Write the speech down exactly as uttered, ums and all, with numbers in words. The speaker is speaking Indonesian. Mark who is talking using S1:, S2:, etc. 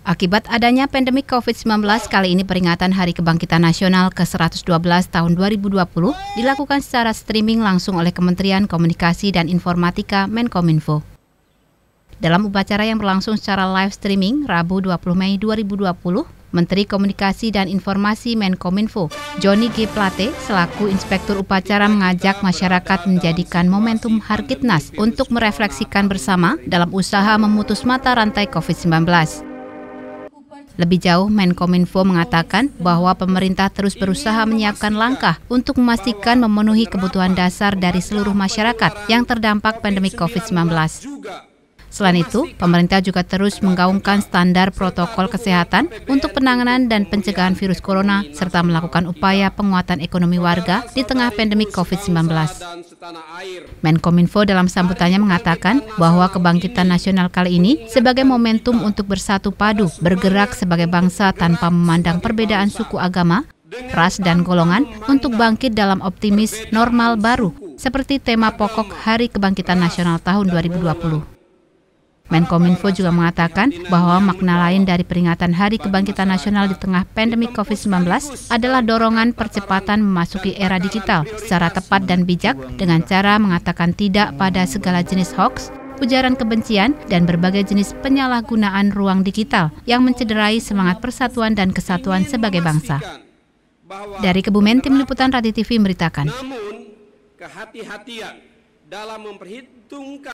S1: Akibat adanya pandemi covid sembilan belas, kali ini peringatan Hari Kebangkitan Nasional ke seratus dua belas tahun dua ribu dua puluh dilakukan secara streaming langsung oleh Kementerian Komunikasi dan Informatika Menkominfo. Dalam upacara yang berlangsung secara live streaming Rabu dua puluh Mei dua ribu dua puluh, Menteri Komunikasi dan Informasi Menkominfo, Johnny G. Plate, selaku Inspektur Upacara mengajak masyarakat menjadikan momentum Harkitnas untuk merefleksikan bersama dalam usaha memutus mata rantai covid sembilan belas. Lebih jauh, Menkominfo mengatakan bahwa pemerintah terus berusaha menyiapkan langkah untuk memastikan memenuhi kebutuhan dasar dari seluruh masyarakat yang terdampak pandemi covid sembilan belas. Selain itu, pemerintah juga terus menggaungkan standar protokol kesehatan untuk penanganan dan pencegahan virus corona serta melakukan upaya penguatan ekonomi warga di tengah pandemi covid sembilan belas. Menkominfo dalam sambutannya mengatakan bahwa kebangkitan nasional kali ini sebagai momentum untuk bersatu padu, bergerak sebagai bangsa tanpa memandang perbedaan suku agama, ras dan golongan untuk bangkit dalam optimis normal baru, seperti tema pokok Hari Kebangkitan Nasional tahun dua ribu dua puluh. Menkominfo juga mengatakan bahwa makna lain dari peringatan Hari Kebangkitan Nasional di tengah pandemi covid sembilan belas adalah dorongan percepatan memasuki era digital secara tepat dan bijak dengan cara mengatakan tidak pada segala jenis hoaks, ujaran kebencian, dan berbagai jenis penyalahgunaan ruang digital yang mencederai semangat persatuan dan kesatuan sebagai bangsa. Dari Kebumen, Tim Liputan Rati T V memberitakan.
S2: Namun, kehati-hatian dalam memperhitungkan